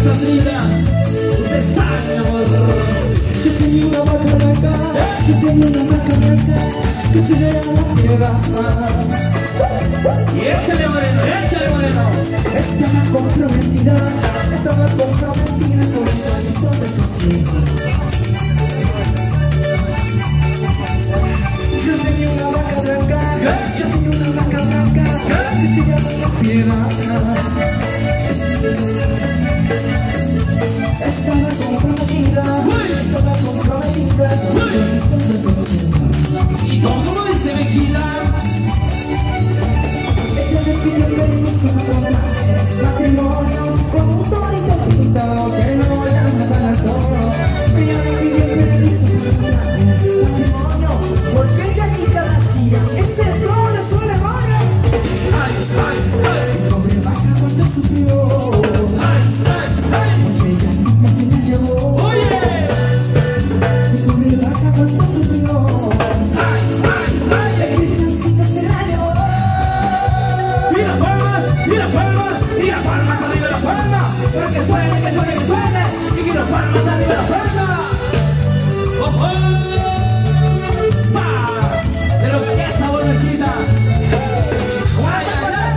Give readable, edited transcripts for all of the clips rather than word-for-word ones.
Sandrita, usted sabe, mi amor. Yo tenía una vaca blanca, yo tenía una vaca blanca que se llama Piedad. Y échale moreno, échale moreno. Estaba comprometida con el palito de su cielo. Yo tenía una vaca blanca, yo tenía una vaca blanca que se llama Piedad. Estaba comprometida con el palito de su cielo. ¿Y cómo dice Bequita? Ella me pidió permiso para matrimonio con un torito pintado que no llama a todo. Ella me pidió permiso para matrimonio porque ella ni cada hacía. Ese trono es un demonio. ¡Ay, ay, ay! El pobre vaca cuando sufrió. ¡Ay, ay, ay! Porque ella nunca se la llevó. ¡Oye! El pobre vaca cuando sufrió. ¡Ay, ay, ay! El cristiancito se la llevó. ¡Mira palmas! ¡Mira palmas! ¡Mira palmas arriba de la palma! ¡Para que suene, que suene, que suene! ¡Y quiero palmas arriba de la palma! ¡Ojo! ¡Pa! ¡De lo que es sabor Bequita! ¡Ay, ay, ay!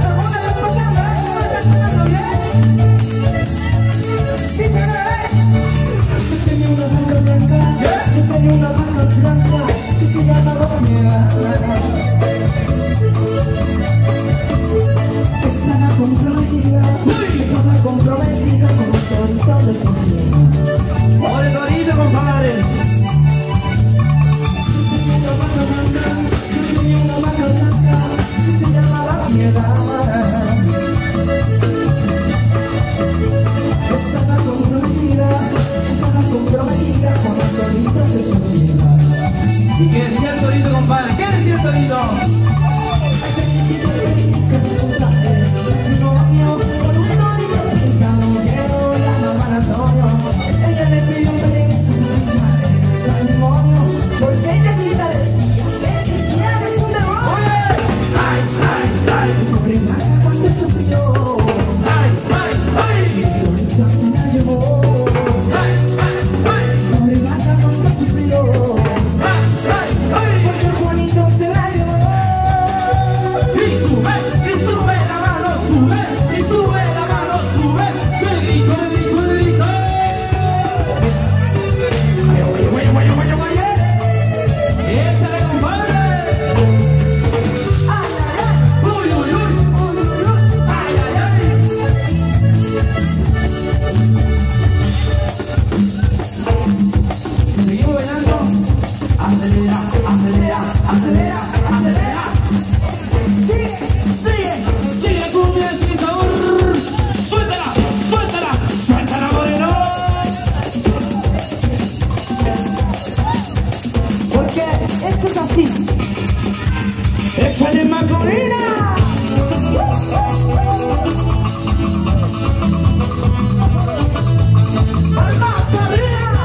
Yo tenía una vaca blanca, yo tenía una vaca blanca que se llamaba Piedad. Estaba comprometida con un torito de su cielo. ¡Ole, Torito, compadre! Yo tenía una vaca blanca que se llamaba Piedad. Estaba comprometida con un torito de su cielo. ¿Y qué decía el Torito, compadre? ¿Qué decía el Torito? Ella me pidió un permiso para matrimonio porque ella misma decía que cristiana es un demonio. ¡Ay, ay, ay! El pobre vaca cuando sufrió, ¡Ay, ay, ay! el torito se la llevó. ¡Ay, ay, ay! El pobre vaca cuando sufrió, ¡Ay, ay, ay! porque el Juanito se la llevó. Y sube la mano, sube, y sube la mano, sube. Se grito, grito, grito. Échale, compadre. Ay, ay, ay, Uy, uy, uy. uy, uy, uy. Ay, ay, ay. Seguimos bailando. Acelera, acelera, acelera, acelera. Sigue. Sigue cumbia sin sabor. Suéltala, suéltala, suéltala, moreno. Porque esto es así. Échale Macorina. ¡Palmas arriba!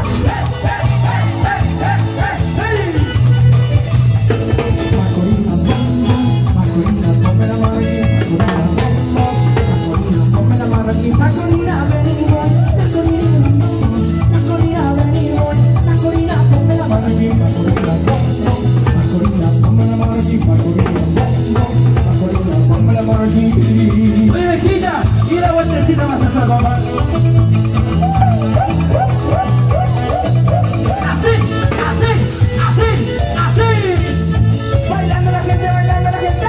Macorina, ponme la mano aquí. Macorina, ponme la mano aquí. Macorina, venimos. Macorina, venimos. Macorina, ponme la mano aquí. Macorina, ponme la mano aquí. Macorina, ponme la mano aquí. Oye, Bequita, y la vueltecita más hacia papá. Así, así, así, así. Bailando la gente, bailando la gente.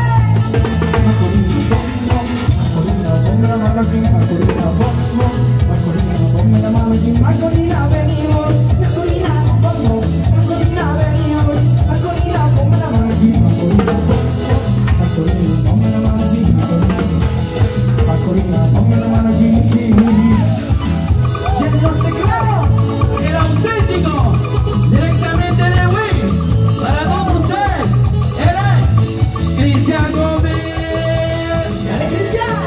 Macorina, ponme la mano aquí. Macorina, ponme la mano aquí. Macorina, venimos. Macorina, vamos. Macorina, venimos. Macorina, ponme la mano aquí. Macorina, ponme la mano aquí. Macorina, ponme la mano aquí. Llenos de clavos. El auténtico, directamente de Wii, para todos ustedes, él es Cristian Gómez. Dale, Cristian.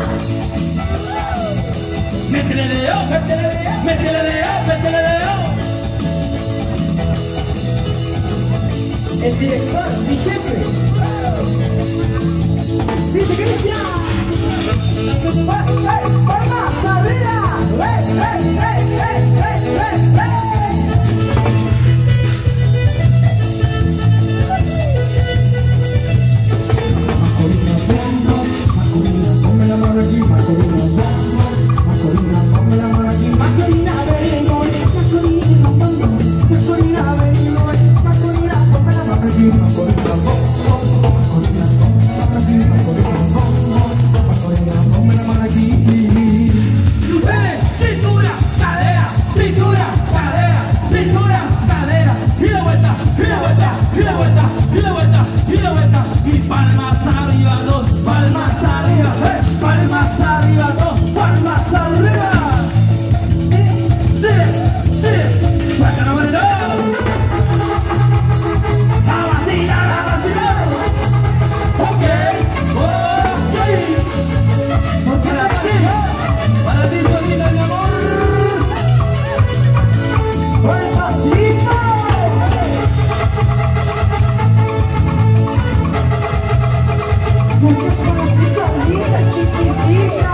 Métele dedo, métele dedo, métele dedo, métele dedo. El director, mi jefe. Dice Cristian. ¡Palmas arriba! ¡Hey, hey, hey! porque es para ti solita, chiquitita.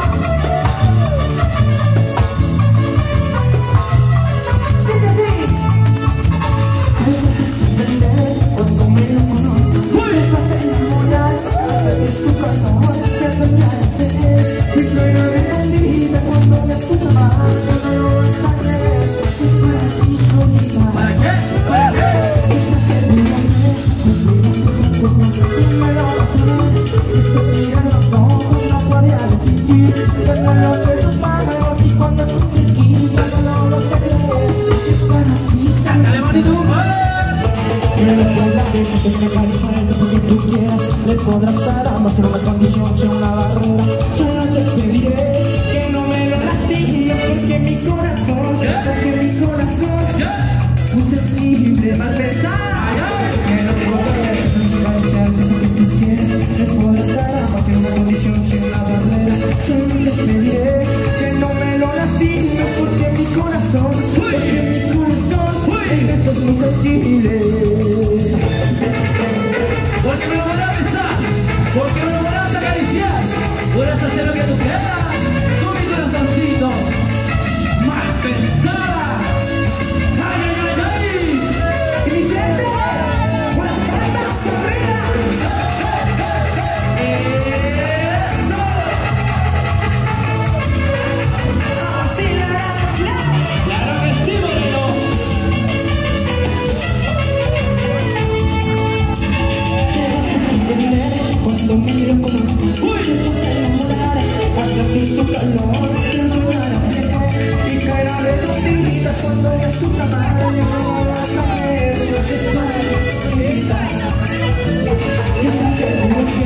Dice así. Debes entender cuando me lo conozco. Te vas a enamorar, de su calor, te adueñarás de él. Y traeré bandida cuando me escucha más, no lo vas a creer. Es para ti solita. ¿Para qué? ¿Para qué? ¡Sácale bonito! Porque tú quieras, le podrás dar ambas en una condición, sin una barrera. Solo te pediré que no me lo lastimes, porque mi corazón, muy sensible, mal pesado. Que no podrás acariciarte porque tú quieres, le podrás dar ambas en una condición, sin una barrera. Solo te pediré que no me lo lastimes, porque mi corazón, eso es muy sensible. Porque me lo van a besar, porque me lo van a acariciar. Puedes hacer lo que tú quieras con mi corazoncito más pensada. ¡Ay, ay, ay, ay! Y mi gente, buenas palmas, sonrisa. ¡Eso! Así la ¡Claro que sí, Moreno! cuando me lo conozco, te vas a enamorar, vas a sentir su calor, te enamorarás de él. Y caerá de rodillas cuando veas su tamaño, no vas a ver lo que es para ti solita. Yo te aseguro que